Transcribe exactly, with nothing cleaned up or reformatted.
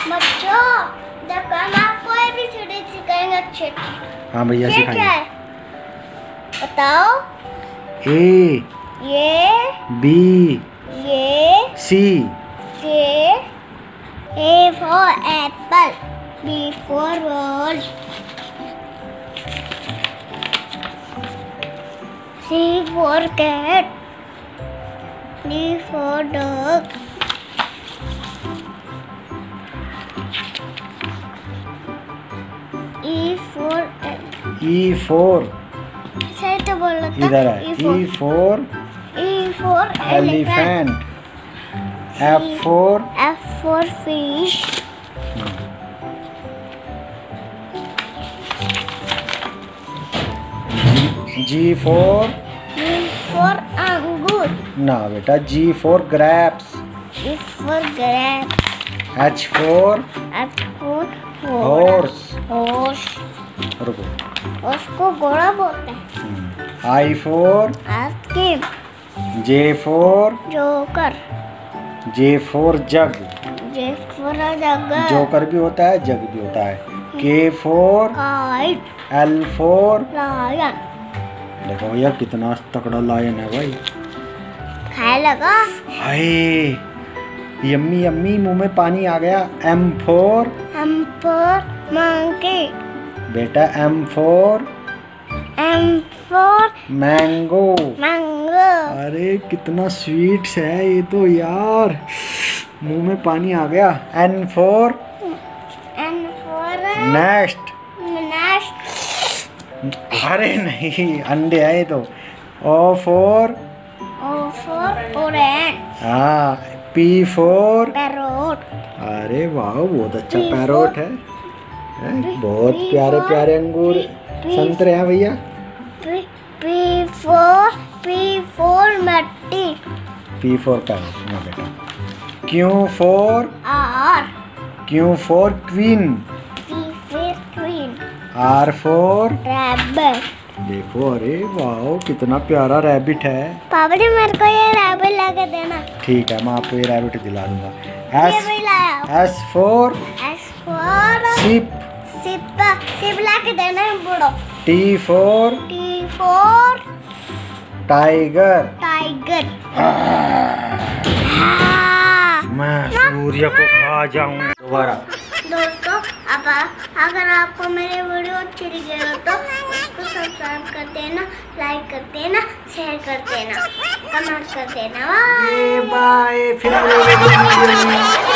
बच्चों जब हम आपको एबीसीडी सिखाएंगे अच्छे। हाँ भैया ये क्या है बताओ। ए, ये बी, ये सी, ये A for apple, B for ball, C for cat, D for dog, E for E for सही तो बोल रहा था। इधर है E for E for elephant, F for F for fish, G for G for अंगूर, ना बेटा G for grapes, G for grape, H for H for horse, horse, रुको, उसको घोड़ा बोलते हैं। I for ice cream, J for joker, J for jug, J for jaguar, joker भी होता है जग भी होता है, K for kite, L for, lion, देखो भैया कितना तगड़ा लायन है भाई। खाए लगा हाय यम्मी यम्मी मुंह में पानी आ गया। M for M for monkey, बेटा M for M for mango, mango, अरे कितना स्वीट्स है ये तो यार, मुंह में पानी आ गया। N for N for next, nest, अरे नहीं अंडे है ये तो। O for O for orange, हाँ, पी फोर पैरोट, अरे वाह बहुत अच्छा P पैरोट है, है? बहुत P प्यारे for- प्यारे अंगूर P- संतरे हैं भैया। P P for P for मट्टी, पी फोर पैरोट ना बेटा। Q for R, Q for queen, P for queen, R for rabbit. देखो अरे वाह कितना प्यारा रैबिट है। पापा जी मेरे को ये रैबिट ला के देना। ठीक है मैं आपको ये रैबिट दिला दूंगा। ये भी लाया। S for S for ship, sip, sip ला के देना है बड़ो। T for T for tiger, tiger. मैं सूर्य को खा जाऊं दोबारा। दोस्तों अब अगर आपको मेरे वीडियो अच्छी लगी हो तो उसको सब्सक्राइब कर देना, लाइक कर देना, शेयर कर देना, कमेंट कर देना। बाय बाय, फिर मिलेंगे।